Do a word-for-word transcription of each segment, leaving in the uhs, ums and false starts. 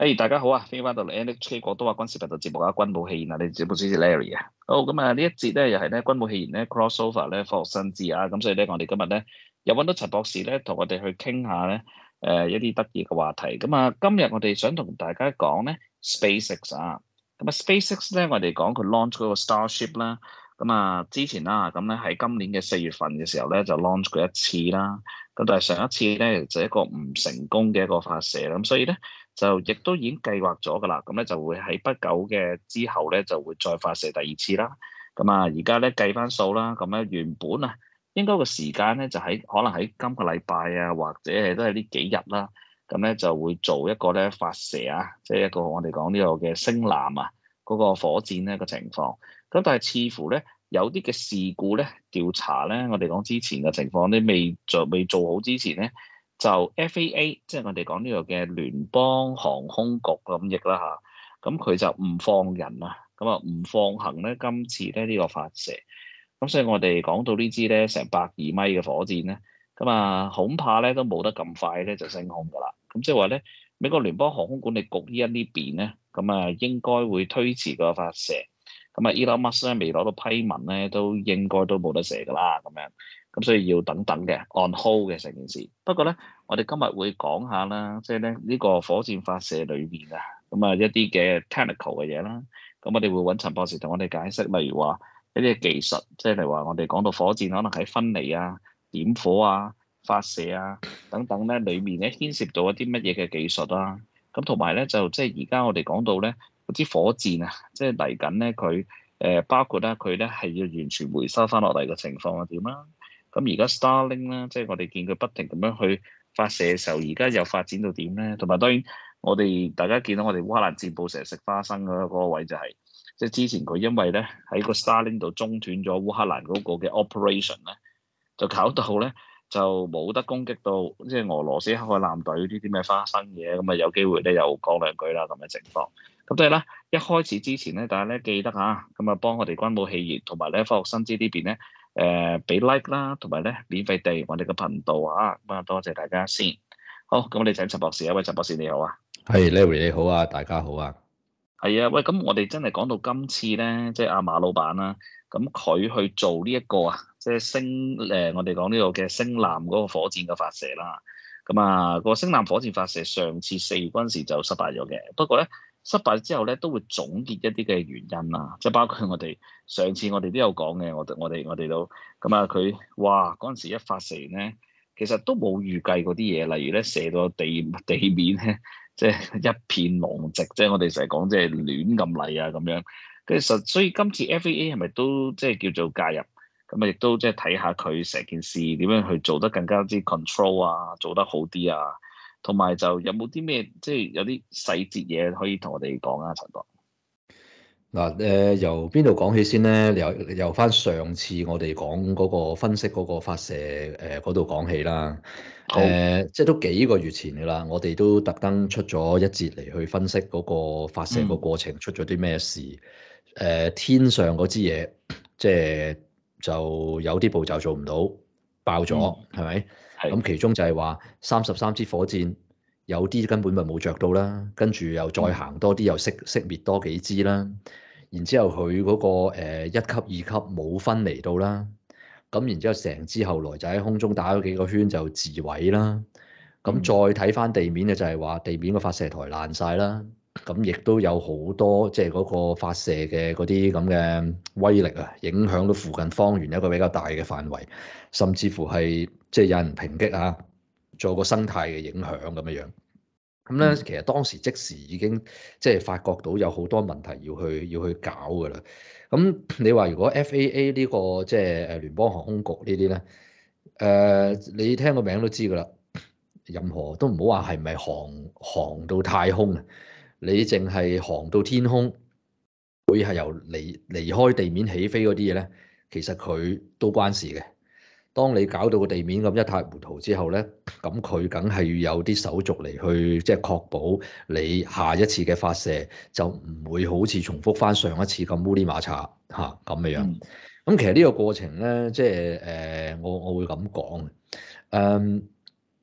誒，大家好啊！歡迎翻到嚟 N H K 廣東話軍事頻道節目啊，軍武戲言啊，你節目主持 Larry 啊。好，咁啊呢一節咧又係咧軍武戲言咧 crossover 咧科學新知啊，咁所以咧我哋今日咧又揾到陳博士咧同我哋去傾下咧誒一啲得意嘅話題。咁啊今日我哋想同大家講咧 SpaceX 啊，咁啊 SpaceX 咧我哋講佢 launch 嗰個 Starship 啦。咁啊之前啦，咁咧喺今年嘅四月份嘅時候咧就 launch 過一次啦。咁但係上一次咧就係一個唔成功嘅一個發射啦，咁所以咧。就亦都已經計劃咗㗎啦，咁咧就會喺不久嘅之後咧就會再發射第二次啦。咁啊，而家咧計翻數啦，咁咧原本啊應該個時間咧就喺可能喺今個禮拜啊，或者係都係呢幾日啦。咁咧就會做一個咧發射啊，即係一個我哋講呢個嘅星艦啊，嗰個火箭咧個情況。咁但係似乎咧有啲嘅事故咧調查咧，我哋講之前嘅情況咧未做未做好之前咧。就 F A A，即係我哋講呢個嘅聯邦航空局咁譯啦嚇，咁佢就唔放人啊，咁啊唔放行咧今次咧呢個發射，咁所以我哋講到呢支咧成百二米嘅火箭咧，咁啊恐怕咧都冇得咁快咧就升空㗎啦，咁即係話咧美國聯邦航空管理局呢一呢邊咧，咁啊應該會推遲個發射，咁啊 Elon Musk 咧未攞到批文咧，都應該都冇得射㗎啦，咁樣。咁所以要等等嘅 on hold 嘅成件事。不過咧，我哋今日會講下啦，即係咧呢個火箭發射裏面啊，咁啊一啲嘅 technical 嘅嘢啦。咁我哋會揾陳博士同我哋解釋，例如話一啲嘅技術，即係例如話我哋講到火箭可能喺分離啊、點火啊、發射啊等等咧，裡面咧牽涉到一啲乜嘢嘅技術啦。咁同埋咧就即係而家我哋講到咧嗰支火箭啊，即係嚟緊咧佢誒包括咧佢咧係要完全回收翻落嚟嘅情況係點啦？咁而家 Starlink 咧，即係我哋見佢不停咁樣去發射嘅時候，而家又發展到點咧？同埋當然，我哋大家見到我哋烏克蘭戰報成日食花生嗰個位就係，即係之前佢因為咧喺個 Starlink 度中斷咗烏克蘭嗰個嘅 operation 咧，就搞到咧就冇得攻擊到即係俄羅斯黑海艦隊呢啲咩花生嘢，咁啊有機會咧又講兩句啦咁嘅情況。咁即係咧一開始之前咧，大家咧記得嚇，咁啊幫我哋軍武戲言同埋咧科學新知呢邊咧。誒俾、呃、like 啦，同埋咧免費訂我哋嘅頻道啊，咁啊多謝大家先。好，咁我哋請陳博士啊，喂陳博士你好啊， 係 Larry 你好啊，大家好啊。 係啊，喂咁我哋真係講到今次咧，即係阿馬老闆啦，咁佢去做呢一個啊，即係星誒，我哋講呢個嘅星艦嗰個火箭嘅發射啦。咁啊，個星艦火箭發射上次四月嗰陣時就失敗咗嘅，不過咧。失敗之後咧，都會總結一啲嘅原因啊，即係包括我哋上次我哋都有講嘅，我我哋我哋都咁啊，佢哇嗰陣時一發射完咧，其實都冇預計嗰啲嘢，例如咧射到地地面咧，即係一片狼藉，即係我哋成日講即係亂咁嚟啊咁樣。跟住實，所以今次 F A A 係咪都即係叫做介入？咁啊，亦都即係睇下佢成件事點樣去做得更加之 control 啊，做得好啲啊。同埋就有冇啲咩即係有啲細節嘢可以同我哋講啊，陳博。 嗱，誒由邊度講起先咧？由由翻上次我哋講嗰個分析嗰個發射誒嗰度講起啦。誒、 好， 呃、即係都幾個月前噶啦，我哋都特登出咗一節嚟去分析嗰個發射個過程出咗啲咩事。誒、呃、天上嗰支嘢，即係就有啲步驟做唔到，爆咗，係咪、嗯？咁係， 其中就係話三十三支火箭。有啲根本就冇着到啦，跟住又再行多啲，又熄熄滅多幾支啦。然之後佢嗰個誒一級、二級冇分離到啦。咁然之後成支後來就喺空中打咗幾個圈就自毀啦。咁再睇翻地面嘅就係話地面個發射台爛晒啦。咁亦都有好多即係嗰個發射嘅嗰啲咁嘅威力啊，影響到附近方圓一個比較大嘅範圍，甚至乎係即係有人抨擊啊，做個生態嘅影響咁樣樣。咁咧，其實當時即時已經即係發覺到有好多問題要去要去搞㗎啦。咁你話如果 F A A 呢個即係誒聯邦航空局呢啲咧，誒你聽個名都知㗎啦。任何都唔好話係咪航航到太空啊，你淨係航到天空，會係由離離開地面起飛嗰啲嘢咧，其實佢都關事嘅。當你搞到個地面咁一塌糊塗之後咧，咁佢梗係要有啲手續嚟去即係確保你下一次嘅發射就唔會好似重複翻上一次咁烏哩馬查嚇咁嘅樣。咁、嗯、其實呢個過程咧，即係誒我我會咁講誒。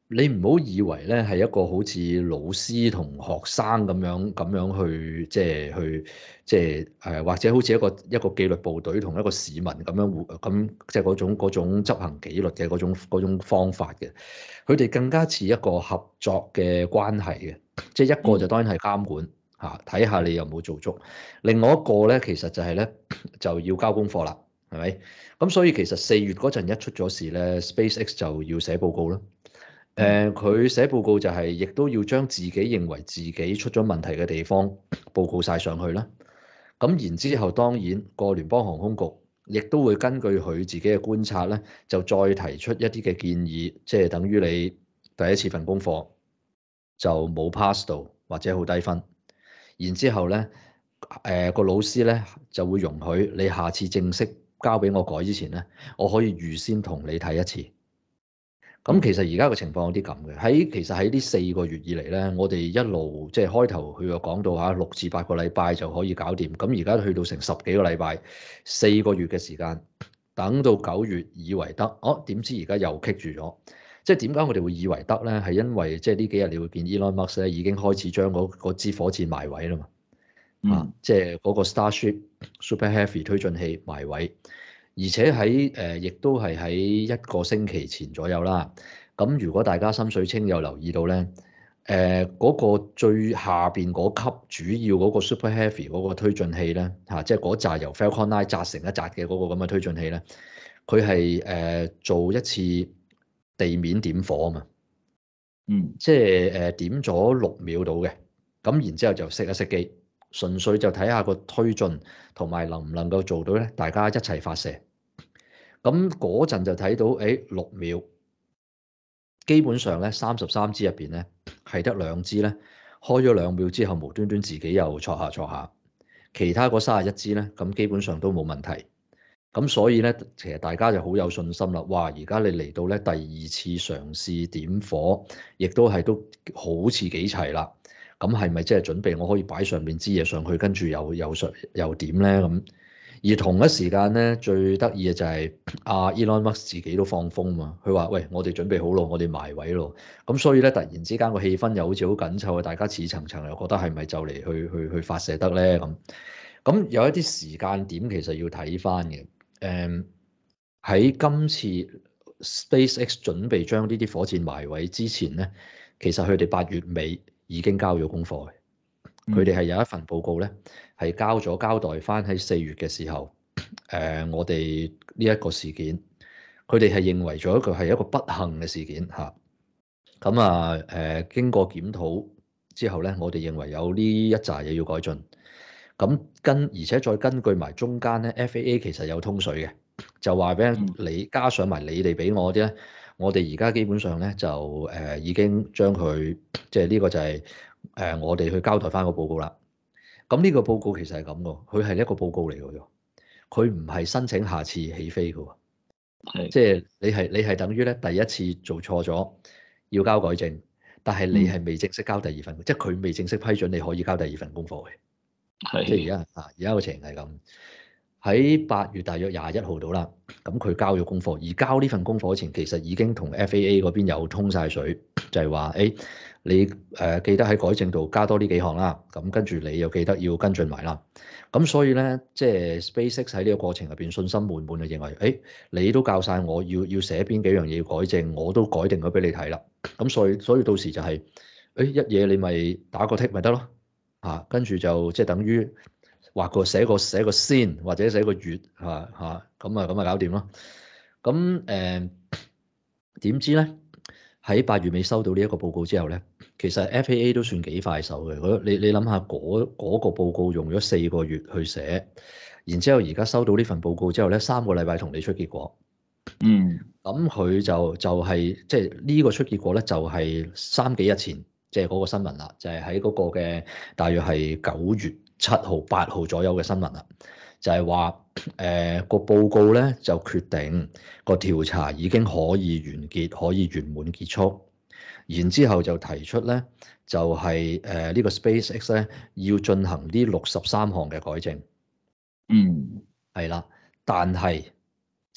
你唔好以為咧係一個好似老師同學生咁樣咁樣去即係去即係誒，或者好似一個一個紀律部隊同一個市民咁樣互咁即係嗰種嗰種執行紀律嘅嗰種嗰種方法嘅。佢哋更加似一個合作嘅關係嘅，即係一個就當然係監管嚇，睇下你有冇做足。另外一個咧，其實就係咧就要交功課啦，係咪？咁所以其實四月嗰陣一出咗事咧，SpaceX 就要寫報告啦。誒，佢寫報告就係亦都要將自己認為自己出咗問題嘅地方報告晒上去啦。咁然之後，當然個聯邦航空局亦都會根據佢自己嘅觀察咧，就再提出一啲嘅建議，即係等於你第一次份功課就冇 pass 到或者好低分。然之後咧，誒個老師咧就會容許你下次正式交俾我改之前咧，我可以預先同你睇一次。咁其實而家個情況有啲咁嘅，喺其實喺呢四個月以嚟咧，我哋一路即係開頭佢又講到嚇六至八個禮拜就可以搞掂，咁而家去到成十幾個禮拜，四個月嘅時間，等到九月以為得，哦點知而家又棘住咗，即係點解我哋會以為得咧？係因為即係呢幾日你會見 Elon Musk 咧已經開始將嗰嗰支火箭埋位啦嘛，嚇、啊，即係嗰個 Starship Super Heavy 推進器埋位。而且喺誒，亦都係喺一個星期前左右啦。咁如果大家心水清有留意到咧，誒、呃、嗰、嗰個最下邊嗰級主要嗰個 Super Heavy 嗰個推進器咧，嚇、啊，即係嗰紮由 Falcon Nine 紮成一紮嘅嗰個咁嘅推進器咧，佢係誒做一次地面點火啊嘛。 嗯， 即係誒點咗六秒到嘅，咁然之後就熄一熄機，純粹就睇下個推進同埋能唔能夠做到咧，大家一齊發射。咁嗰陣就睇到，誒六秒，基本上咧三十三支入邊咧係得兩支咧開咗兩秒之後無端端自己又挫下挫下，其他嗰三十一支咧咁基本上都冇問題。咁所以咧，其實大家就好有信心啦。哇！而家你嚟到咧第二次嘗試點火，亦都係都好似幾齊啦。咁係咪即係準備我可以擺上面支嘢上去，跟住又又上又點咧咁？而同一時間咧，最得意嘅就係阿 Elon Musk 自己都放風嘛。佢話：喂，我哋準備好咯，我哋埋位咯。咁所以咧，突然之間個氣氛又好似好緊湊，大家似層層又覺得係咪就嚟去去去發射得咧咁？咁有一啲時間點其實要睇翻嘅。誒喺、um, 今次 SpaceX 準備將呢啲火箭埋位之前咧，其實佢哋八月尾已經交咗功課嘅。佢哋係有一份報告咧，係交咗交代翻喺四月嘅時候，誒、呃、我哋呢一個事件，佢哋係認為咗一個係一個不幸嘅事件嚇。咁啊誒、呃、經過檢討之後咧，我哋認為有呢一紮嘢要改進。咁跟而且再根據埋中間咧 ，F A A 其實有通水嘅，就話俾你加上埋你哋俾我啲咧，我哋而家基本上咧就誒、呃、已經將佢即係呢個就係、是、誒、呃、我哋去交代翻個報告啦。咁呢個報告其實係咁嘅，佢係一個報告嚟嘅喎，佢唔係申請下次起飛嘅喎， 係即係你係你係等於咧第一次做錯咗要交改正，但係你係未正式交第二份，嗯、即係佢未正式批准你可以交第二份功課嘅。 係即係而家啊，而家個情形係咁。喺八月大約廿一號到啦，咁佢交咗功課，而交呢份功課前，其實已經同 F A A 嗰邊有通晒水，就係話誒，你誒、呃、記得喺改正度加多呢幾項啦，咁跟住你又記得要跟進埋啦。咁所以咧，即係 SpaceX 喺呢個過程入邊信心滿滿，就認為誒、欸，你都教晒我要要寫邊幾樣嘢要改正，我都改定咗俾你睇啦。咁所以所以到時就係、是、誒、欸、一嘢你咪打個 tick 咪得咯。啊，跟住就即係等於畫個寫個寫個先或者寫個月嚇嚇咁啊咁啊搞掂咯。咁誒點知咧喺八月尾收到呢一個報告之後咧，其實 F A A 都算幾快手嘅。你你諗下嗰嗰個報告用咗四個月去寫，然之後而家收到呢份報告之後咧，三個禮拜同你出結果。 嗯， 咁佢就就係即係呢個出結果咧，就係三幾日前。即係嗰個新聞啦，就係喺嗰個嘅大約係九月七號、八號左右嘅新聞啦，就係話誒個報告咧就決定個調查已經可以完結，可以圓滿結束。然之後就提出咧，就係誒呢個 SpaceX 咧要進行呢六十三項嘅改正。 嗯， 係啦，但係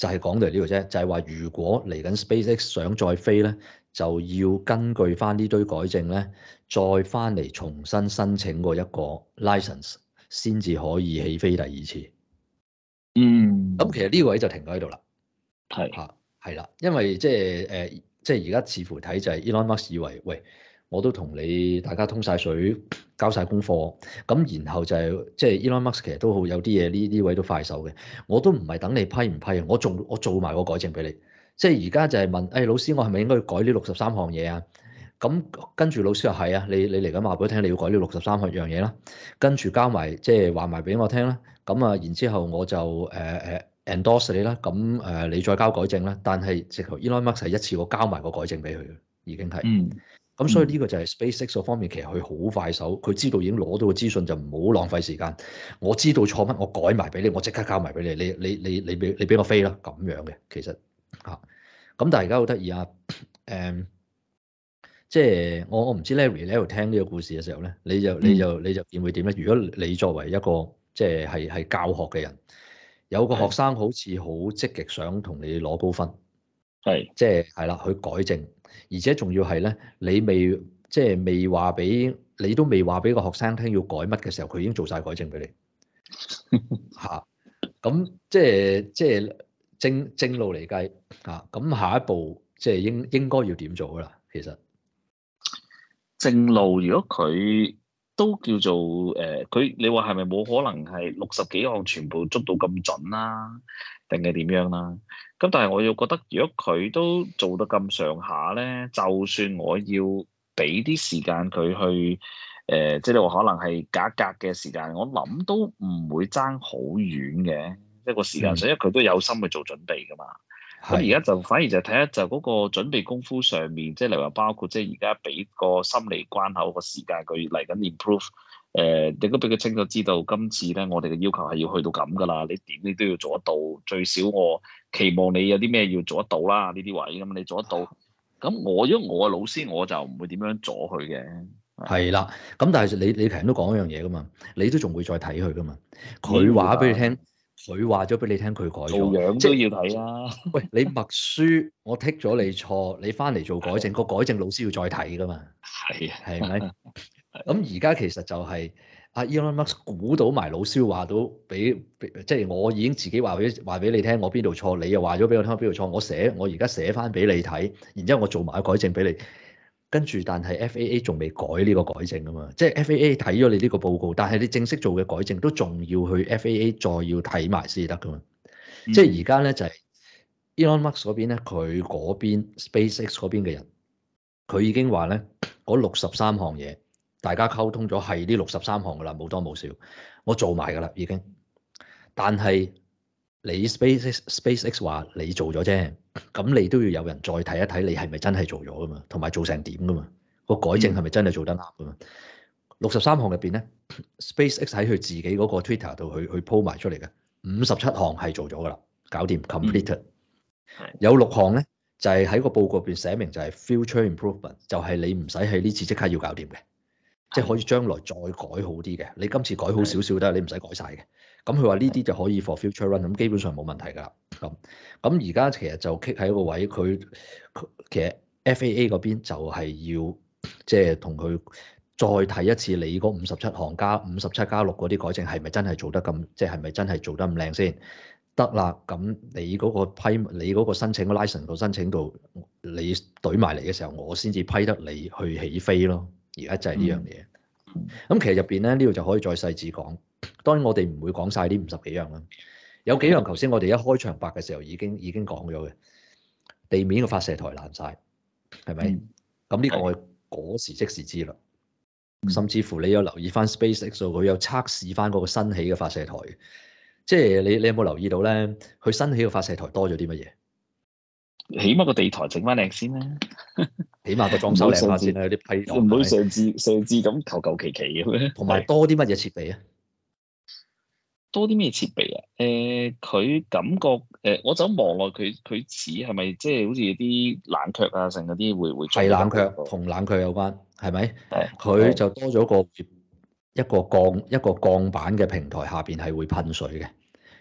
就係講到呢度啫，就係話如果嚟緊 SpaceX 想再飛咧，就要根據翻呢堆改正咧，再翻嚟重新申請過一個 license，先至可以起飛第二次。 嗯， 咁其實呢個位就停咗喺度啦。 係嚇係啦，因為即係誒，即係而家似乎睇就係 Elon Musk 以為，喂，我都同你大家通晒水，交晒功課，咁然後就係即係 Elon Musk 其實都好有啲嘢呢呢位都快手嘅，我都唔係等你批唔批，我做我做埋個改正俾你。即係而家就係問，誒、哎、老師，我係咪應該要改呢六十三項嘢啊？咁跟住老師話係啊，你你嚟緊話俾我聽，你要改呢六十三項樣嘢啦，跟住交埋即係話埋俾我聽啦。咁啊，然之後我就誒誒。呃呃 endorse 你啦，咁誒你再交改正啦，但係直頭 Elon Musk 係一次過交埋個改正俾佢嘅，已經係。 嗯。 咁所以呢個就係 SpaceX 嗰方面，其實佢好快手，佢知道已經攞到個資訊就唔好浪費時間。我知道錯乜，我改埋俾你，我即刻交埋俾你，你你你你俾你俾我飛啦，咁樣嘅其實嚇。咁但係而家好得意啊，誒，即係我我唔知 Larry 你喺度聽呢個故事嘅時候咧，你就你就你就見會點咧？如果你作為一個即係係係教學嘅人。有個學生好似好積極想同你攞高分， 係即係係啦，去改正，而且仲要係咧，你未即係未話俾你都未話俾個學生聽要改乜嘅時候，佢已經做晒改正俾你嚇。咁即係即係正正路嚟計嚇。咁下一步即係應應該要點做啦？其實正路，如果佢都叫做誒，佢、呃、你話係咪冇可能係六十幾項全部捉到咁準啦？定係點樣啦？咁但係我又覺得，如果佢都做得咁上下咧，就算我要俾啲時間佢去誒、呃，即係你話可能係隔一格嘅時間，我諗都唔會爭好遠嘅一個時間上，因為佢都有心去做準備㗎嘛。咁而家就反而就睇下就嗰個準備功夫上面，即係例如話包括即係而家俾個心理關口個時間佢嚟緊 improve，誒亦都俾佢清楚知道今次咧我哋嘅要求係要去到咁噶啦，你點你都要做得到，最少我期望你有啲咩要做得到啦，呢啲位咁你做得到，咁我如果我係老師我就唔會點樣阻佢嘅。 係啦，咁但係你你其實都講一樣嘢噶嘛，你都仲會再睇佢噶嘛，佢話俾你聽。佢話咗俾你聽，佢改咗， 做樣都要睇啊！ 喂，你默書，我剔咗你錯，你翻嚟做改正，個改正老師要再睇噶嘛？ 係啊， 係咪？咁而家其實就係阿 Elon Musk 估到埋老師話到俾，即係我已經自己話俾話俾你聽，我邊度錯，你又話咗俾我聽邊度錯，我寫我而家寫翻俾你睇，然之後我做埋個改正俾你。跟住，但係 F A A 仲未改呢個改正啊嘛，即係 F A A 睇咗你呢個報告，但係你正式做嘅改正都仲要去 F A A 再要睇埋先得噶嘛。嗯、即係而家咧就係、是、Elon Musk 嗰邊咧，佢嗰邊 SpaceX 嗰邊嘅人，佢已經話咧嗰六十三項嘢，大家溝通咗係呢六十三項噶啦，冇多冇少，我做埋噶啦已經。但係你 SpaceX SpaceX 話你做咗啫。咁你都要有人再睇一睇，你係咪真係做咗噶嘛？同埋做成點噶嘛？個改正係咪真係做得啱噶嘛？六十三項入邊咧 ，SpaceX 喺佢自己嗰個 Twitter 度去去 po 埋出嚟嘅，五十七項係做咗噶啦，搞掂 completed。有六項咧就係、是、喺個報告入邊寫明就係 future improvement，就係你唔使喺呢次即刻要搞掂嘅，即係可以將來再改好啲嘅。你今次改好少少得，你唔使改晒嘅。咁佢話呢啲就可以 for future run，咁基本上冇問題㗎啦。咁咁而家其實就棘喺一個位，佢其實 F A A 嗰邊就係要即係同佢再睇一次你嗰五十七項加五十七加六嗰啲改正係咪真係做得咁，即係係咪真係做得咁靚先得啦？咁你嗰個批你嗰個申請個 license 個申請度你懟埋嚟嘅時候，我先至批得你去起飛咯。而家就係呢樣嘢。咁其實入邊咧呢度就可以再細緻講。當然我哋唔會講晒呢五十幾樣啦，有幾樣頭先我哋一開場白嘅時候已經已經講咗嘅，地面嘅發射台爛晒，係咪？咁呢、嗯、個我嗰時即時知啦，嗯、甚至乎你有留意翻 SpaceX 佢有測試翻嗰個新起嘅發射台，即係你你有冇留意到咧？佢新起嘅發射台多咗啲乜嘢？ 起碼個地台整翻靚先啦， 起碼個裝修靚翻先啦，有啲批盪， 唔好上至上至咁求求其其嘅咩？ 同埋多啲乜嘢設備啊？ 多啲咩設備啊？誒、呃，佢感覺誒、呃，我就望落佢佢似係咪即係好似啲冷卻啊，成嗰啲會會係冷卻，同冷卻有關，係咪？ 係佢就多咗個一個鋼一個鋼板嘅平台，下邊係會噴水嘅。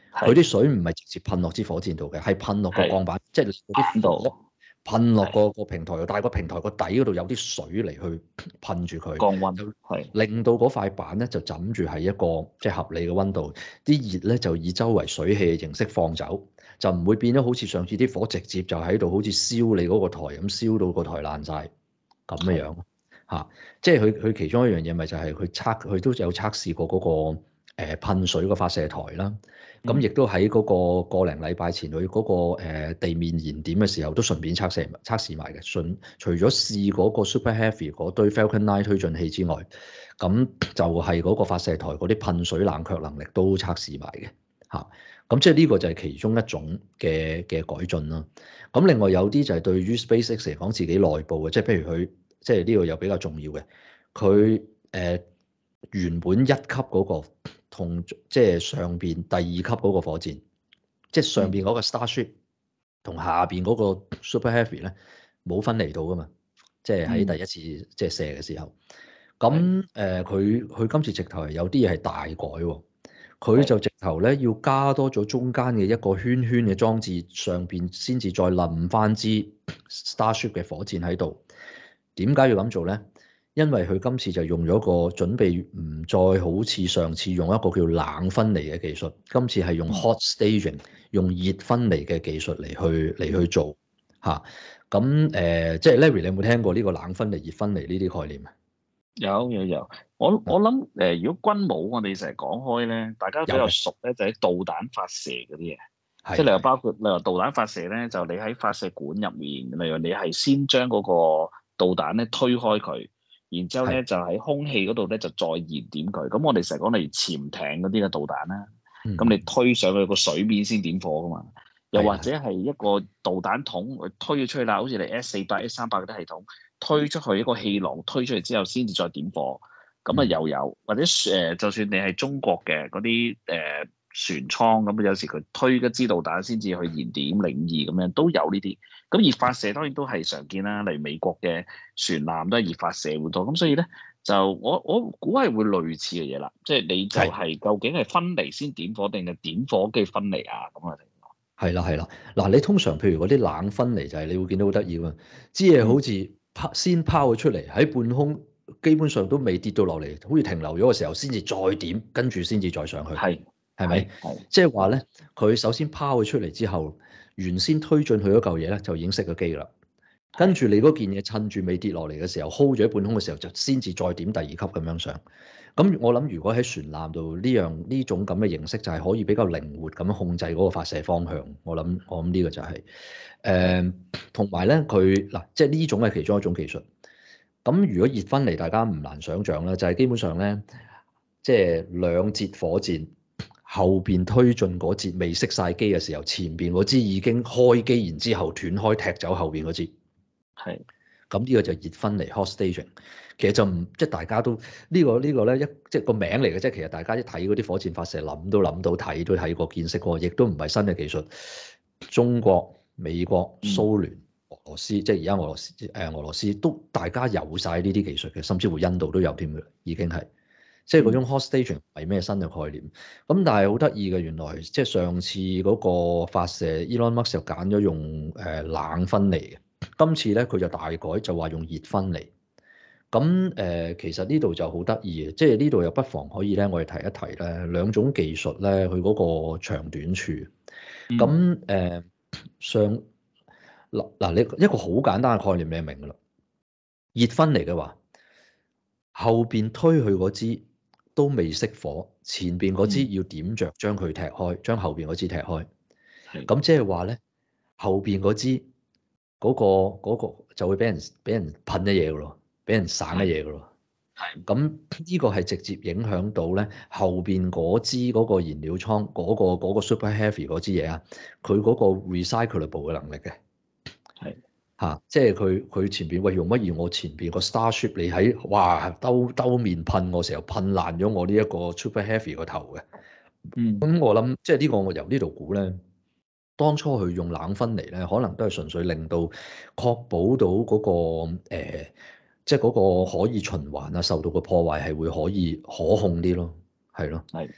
佢啲水唔係直接噴落支火箭度嘅，係噴落個鋼板，即係嗰啲火噴落個個平台度，但係個平台個底嗰度有啲水嚟去噴住佢， 降溫， 就係令到嗰塊板咧就枕住係一個即係合理嘅溫度，啲熱咧就以周圍水氣嘅形式放走，就唔會變咗好似上次啲火直接就喺度好似燒你嗰個台咁，燒到個台爛晒咁嘅樣嚇。即係佢佢其中一樣嘢咪就係佢測佢都有測試過嗰、嗰個。誒噴水個發射台啦，咁亦都喺嗰個個零禮拜前，佢嗰個誒地面燃點嘅時候，都順便測試測試埋嘅。順除咗試嗰個 Super Heavy 嗰堆 Falcon Nine 推進器之外，咁就係嗰個發射台嗰啲噴水冷卻能力都測試埋嘅嚇。咁即係呢個就係其中一種嘅嘅改進啦。咁另外有啲就係對於 SpaceX 嚟講自己內部嘅，即係譬如佢即係呢個又比較重要嘅，佢誒、呃、原本一級嗰個。同即係上邊第二級嗰個火箭，即係上邊嗰個 Starship 同下邊嗰個 Super Heavy 咧冇分離到噶嘛，即係喺第一次即係射嘅時候。咁誒佢佢今次直頭係有啲嘢係大改喎，佢就直頭咧要加多咗中間嘅一個圈圈嘅裝置，上邊先至再冧翻支 Starship 嘅火箭喺度。點解要咁做咧？因為佢今次就用咗個準備唔再好似上次用一個叫冷分離嘅技術，今次係用 hot staging，用熱分離嘅技術嚟去嚟去做嚇。咁誒、呃，即係 Larry，你有冇聽過呢個冷分離、熱分離呢啲概念啊？ 有有有，我我諗誒、呃，如果軍武我哋成日講開咧，大家比較熟咧就係導彈發射嗰啲嘢，即係例如包括例如導彈發射咧，就你喺發射管入面，例如你係先將嗰個導彈咧推開佢。然之後咧就喺空氣嗰度咧就再燃點佢，咁我哋成日講例如潛艇嗰啲嘅導彈啦，咁、嗯、你推上去個水面先點火噶嘛，又或者係一個導彈筒推咗出去啦，好似你 S 四百、S 三百嗰啲系統推出去一個氣囊推出嚟之後先至再點火，咁啊又有，或者誒就算你係中國嘅嗰啲誒船艙咁，有時佢推一支導彈先至去燃點零二咁樣都有呢啲。咁熱發射當然都係常見啦，例如美國嘅船艦都係熱發射好多，咁所以咧就我我估係會類似嘅嘢啦，即係你就係究竟係分離先點火定係點火跟住分離啊咁啊？ 係啦係啦，嗱你通常譬如嗰啲冷分離就係你會見到好得意啊，支嘢好似拋先拋咗出嚟喺半空，基本上都未跌到落嚟，好似停留咗嘅時候先至再點，跟住先至再上去。係係咪？係即係話咧，佢首先拋咗出嚟之後。原先推進去嗰嚿嘢咧，就已經熄咗機啦。跟住你嗰件嘢趁住未跌落嚟嘅時候 ，hold 住喺半空嘅時候，就先至再點第二級咁樣上。咁我諗，如果喺船艦度呢樣呢種咁嘅形式，就係可以比較靈活咁樣控制嗰個發射方向。我諗我諗呢個就係、是、誒，同埋咧佢嗱，即係呢種係其中一種技術。咁如果熱分離，大家唔難想像啦，就係、是、基本上咧，即係兩節火箭。後邊推進嗰節未熄晒機嘅時候，前邊嗰支已經開機，然之後斷開踢走後邊嗰支。係，咁呢個就熱分離 hot staging。其實就唔即係大家都、這個這個、呢個呢個咧一即係個名嚟嘅啫。其實大家一睇嗰啲火箭發射，諗都諗到睇都睇過見識過，亦都唔係新嘅技術。中國、美國、蘇聯、俄羅斯，即係而家俄羅斯誒、呃、俄羅斯都大家有晒呢啲技術嘅，甚至乎印度都有添嘅，已經係。即係嗰種 hot staging 係咩新嘅概念？咁但係好得意嘅，原來即係上次嗰個發射 Elon Musk 就揀咗用誒冷分離嘅，今次咧佢就大改，就話用熱分離。咁誒、呃、其實呢度就好得意嘅，即係呢度又不妨可以咧，我哋提一提咧兩種技術咧，佢嗰個長短處。咁誒、呃、上嗱嗱，你一個好簡單嘅概念，你明㗎啦。熱分離嘅話，後邊推去嗰支。都未熄火，前邊嗰支要點着將佢踢開，將後邊嗰支踢開。咁即係話咧，後邊嗰支嗰個嗰個就會俾人俾人噴一嘢噶咯，俾人散一嘢噶咯。係。咁呢個係直接影響到咧後邊嗰支嗰個燃料倉嗰個嗰個 Super Heavy 嗰支嘢啊，佢嗰個 recyclable 嘅能力嘅。係。嚇、啊！即係佢佢前邊喂用乜嘢？我前邊個 Starship 你喺哇兜兜面噴我時候噴爛咗我呢一個 Super Heavy 個頭嘅。嗯。咁我諗即係呢個我由呢度估咧，當初佢用冷分離咧，可能都係純粹令到確保到嗰、嗰個、呃、即係嗰個可以循環啊，受到個破壞係會可以可控啲咯，係咯。係。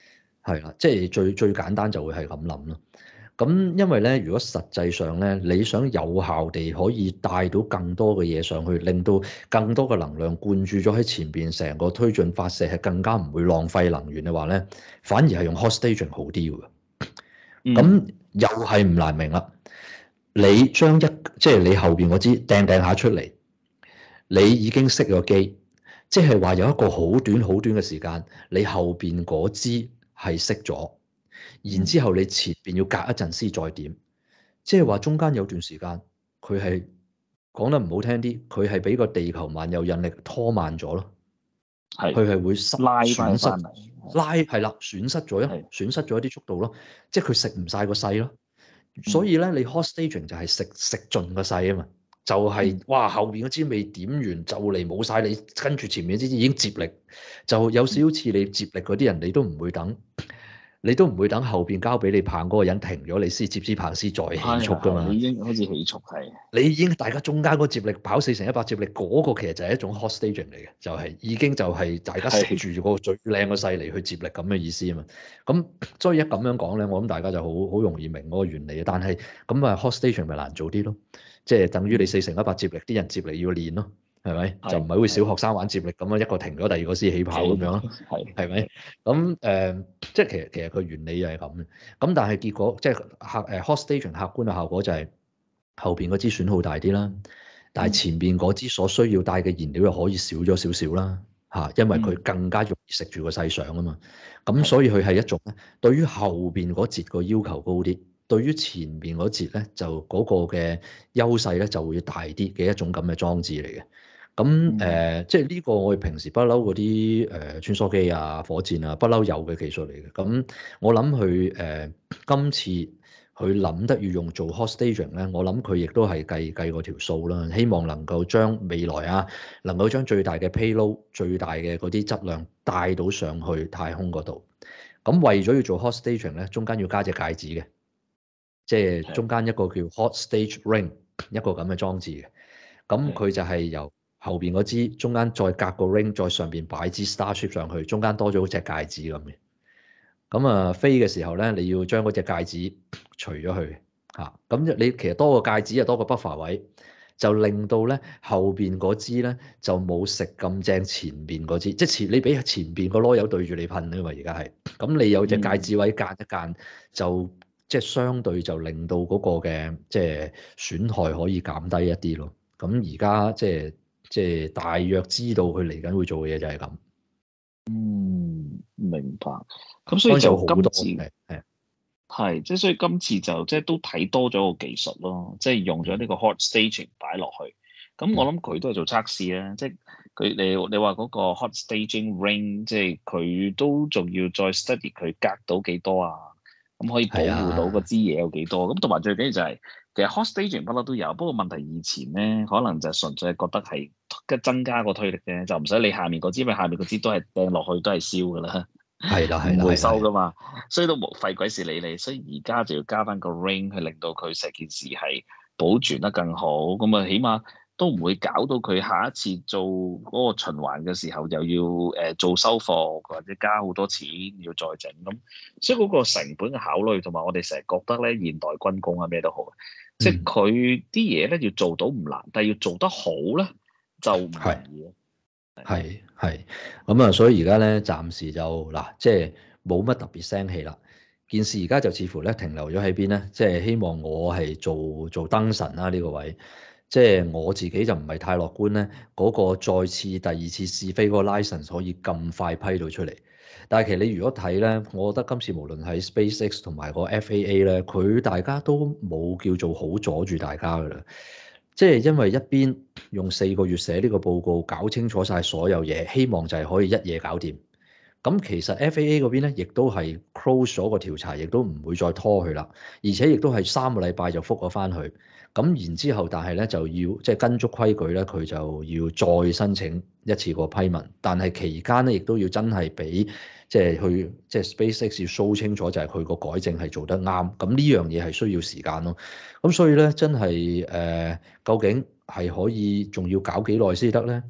係啦，即係最最簡單就會係咁諗咯。咁因為咧，如果實際上咧，你想有效地可以帶到更多嘅嘢上去，令到更多嘅能量灌注咗喺前邊，成個推進發射係更加唔會浪費能源嘅話咧，反而係用 hot staging 好啲嘅。咁、 嗯又係唔難明啦。你將一即係你後邊嗰支掟掟下出嚟，你已經熄咗機，即係話有一個好短好短嘅時間，你後邊嗰支係熄咗。然之後你前邊要隔一陣先再點，即係話中間有段時間佢係講得唔好聽啲，佢係俾個地球萬有引力拖慢咗咯。 係佢係會失拉損失翻翻嚟， 拉係啦，損失咗一係損失咗一啲速度咯，即係佢食唔晒個勢咯。 嗯所以咧，你 hot staging 就係食食盡個勢啊嘛，就係、 嗯哇後邊嗰支未點完就嚟冇晒，你跟住前面嗰支已經接力，就有少少似你接力嗰啲人，你都唔會等。你都唔會等後邊交俾你棒嗰個人停咗，你先接支棒先再起速噶嘛？ 係係你已經開始起速係。 你已經大家中間嗰接力跑四乘一百接力嗰、那個其實就係一種 hot staging 嚟嘅，就係、是、已經就係大家食住嗰個最靚嘅勢嚟去接力咁嘅意思啊嘛。咁所以一咁樣講咧，我諗大家就好好容易明嗰個原理啊。但係咁啊 hot staging 咪難做啲咯，即係等於你四乘一百接力，啲人接力要練咯。係咪？就唔係好似小學生玩接力咁樣，一個停咗，第二個先起跑咁樣咯。 係係咪？咁誒、呃，即係其實其實個原理就係咁嘅。咁但係結果即係客誒 hot staging 客觀嘅效果就係後邊嗰支損耗大啲啦，但係前邊嗰支所需要帶嘅燃料又可以少咗少少啦。嚇，因為佢更加容易食住個勢上啊嘛。咁所以佢係一種咧，對於後邊嗰節個要求高啲，對於前邊嗰節咧就嗰個嘅優勢咧就會大啲嘅一種咁嘅裝置嚟嘅。咁誒、呃，即係呢個我哋平時不嬲嗰啲誒穿梭機啊、火箭啊，不嬲有嘅技術嚟嘅。咁我諗佢誒今次佢諗得要用做 hot staging 咧，我諗佢亦都係計計過條數啦。希望能夠將未來啊，能夠將最大嘅 payload、最大嘅嗰啲質量帶到上去太空嗰度。咁為咗要做 hot staging 咧，中間要加隻戒指嘅，即係中間一個叫 hot stage ring 一個咁嘅裝置嘅。咁佢就係由後邊嗰支中間再隔個 ring，再上邊擺支 Starship 上去，中間多咗隻戒指咁嘅。咁啊飛嘅時候咧，你要將嗰隻戒指除咗佢嚇。咁你其實多個戒指啊，多個 buffer 位，就令到咧後邊嗰支咧就冇食咁正前邊嗰支，即係前你俾前邊個囉柚對住你噴啊嘛。而家係咁，你有隻戒指位間一間，就即係相對就令到嗰個嘅即係損害可以減低一啲咯。咁而家即係。即係大約知道佢嚟緊會做嘅嘢就係咁。 嗯，明白。咁所以就今次係係即係所以今次就即係都睇多咗個技術咯，即係用咗呢個 hot staging 擺落去。咁我諗佢都係做測試啦，即係佢你你話嗰個 hot staging ring，即係佢都仲要再 study 佢隔到幾多啊？咁可以保護到嗰支嘢有幾多？咁同埋最緊要就係、是、其實 hot staging 不嬲都有，不過問題以前咧可能就純粹係覺得係增加個推力啫，就唔使你下面嗰支，因為下面嗰支都係掟落去都係燒噶啦， 係啦係啦， 唔會收噶嘛，所以都冇費鬼事理你。所以而家就要加翻個 ring 去令到佢成件事係保存得更好，咁啊起碼都唔會搞到佢下一次做嗰個循環嘅時候又要誒、呃、做修復或者加好多錢要再整咁，所以嗰個成本嘅考慮同埋我哋成日覺得咧現代軍工啊咩都好，即係佢啲嘢咧要做到唔難，但係要做得好咧就唔容易咯。 係係咁啊，所以而家咧暫時就嗱，即係冇乜特別聲氣啦。件事而家就似乎咧停留咗喺邊咧，即係希望我係做做燈神啦呢個位。即係我自己就唔係太樂觀咧，嗰個再次第二次試飛嗰個 license 可以咁快批到出嚟。但係其實你如果睇咧，我覺得今次無論係 SpaceX 同埋個 F A A 咧，佢大家都冇叫做好阻住大家㗎啦。即係因為一邊用四個月寫呢個報告，搞清楚晒所有嘢，希望就係可以一夜搞掂。咁其實 F A A 嗰邊咧，亦都係 close 咗個調查，亦都唔會再拖佢啦。而且亦都係三個禮拜就覆咗翻去。咁然之後，但係咧就要即係跟足規矩咧，佢就要再申請一次個批文。但係期間咧，亦都要真係俾即係去即係 SpaceX 要 show 清楚，就係佢個改正係做得啱。咁呢樣嘢係需要時間咯。咁所以咧，真係誒、呃，究竟係可以仲要搞幾耐先得咧？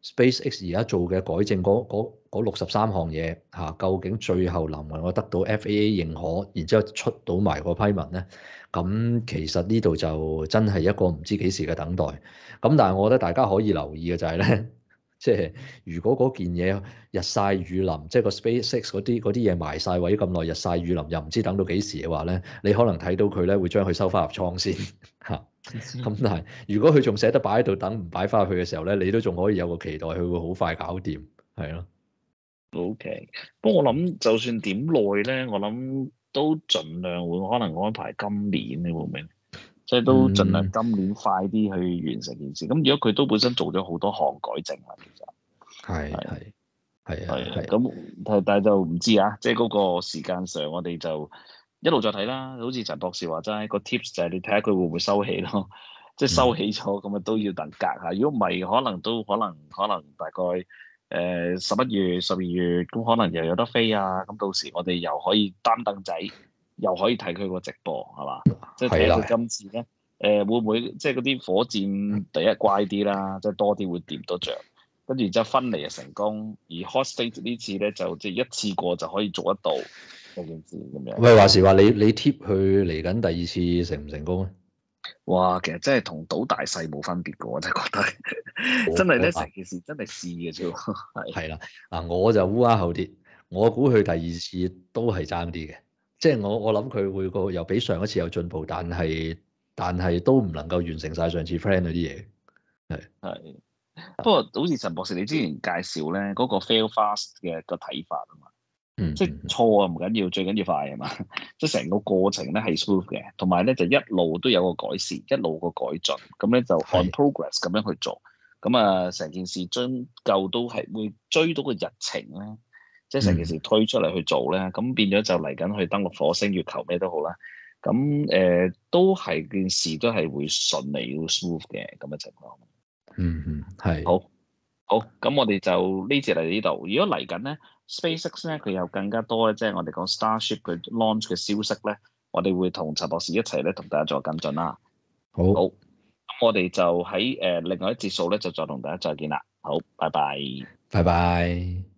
SpaceX 而家做嘅改正嗰嗰嗰六十三項嘢嚇，究竟最後能唔能夠得到 F A A 認可，然之後出到埋個批文咧？咁其實呢度就真係一個唔知幾時嘅等待。咁但係我覺得大家可以留意嘅就係咧，即係如果嗰件嘢日曬雨淋，即係個 SpaceX 嗰啲嗰啲嘢埋晒位咁耐，日曬雨淋又唔知等到幾時嘅話咧，你可能睇到佢咧會將佢收翻入倉先嚇。咁但係如果佢仲捨得擺喺度等唔擺翻去嘅時候咧，你都仲可以有個期待，佢會好快搞掂，係咯。 OK，不過我諗就算點耐咧，我諗都盡量會可能安排今年，你會唔會？即係都盡量嗯， 今年快啲去完成件事。咁如果佢都本身做咗好多項改正啦，其實係係係係啊係啊， 係。 咁但但係就唔知啊，即係嗰個時間上，我哋就一路再睇啦。好似陳博士話齋，個 tips 就係你睇下佢會唔會收起咯。即係收嗯， 起咗，咁啊都要等隔下。如果唔係，可能都可能可能大概誒十一月、十二月，咁可能又有得飛啊。咁到時我哋又可以擔凳仔，又可以睇佢個直播，係嘛？即係睇下佢係啦。 今次咧，誒、會唔會即係嗰啲火箭第一乖啲啦，即係多啲會掂得着。跟住然之後分離就成功，而 hot stage 呢次咧就即係一次過就可以做得到呢件事咁樣。 喂，話時話你你 tip 佢嚟緊第二次成唔成功咧？ 哇，其實真係同賭大細冇分別嘅，我真係覺得真係咧成我我嗱件事真係試嘅啫喎，係係啦，嗱我就烏鴉後啲，我估佢第二次都係爭啲嘅，即係我我諗佢會個又比上一次有進步，但係但係都唔能夠完成晒上次 friend 嗰啲嘢，係係。不過好似陳博士你之前介紹咧嗰個 fail fast 嘅個睇法啊嘛，即係嗯嗯錯啊唔緊要，最緊要快啊嘛，即係成個過程咧係 smooth 嘅，同埋咧就一路都有個改善，一路個改進，咁咧就 on 係 progress 咁樣去做，咁啊成件事將夠都係會追到個日程咧，即係成件嗯事推出嚟去做咧，咁變咗就嚟緊去登陸火星、月球咩都好啦，咁誒、呃、都係件事都係會順利會 smooth 嘅咁嘅情況。 嗯嗯係。 好。好，咁我哋就呢節嚟呢度。如果嚟緊咧，SpaceX 咧佢有更加多咧，即係我哋講 Starship 嘅 launch 嘅消息咧，我哋會同陳博士一齊咧同大家再跟進啦。好， 好， 咁我哋就喺誒、呃、另外一節數咧就再同大家再見啦。好，拜拜。 拜拜。